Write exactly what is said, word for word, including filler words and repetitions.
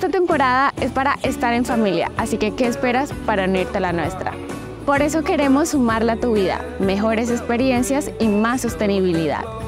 Esta temporada es para estar en familia, así que ¿qué esperas para unirte a la nuestra? Por eso queremos sumarla a tu vida, mejores experiencias y más sostenibilidad.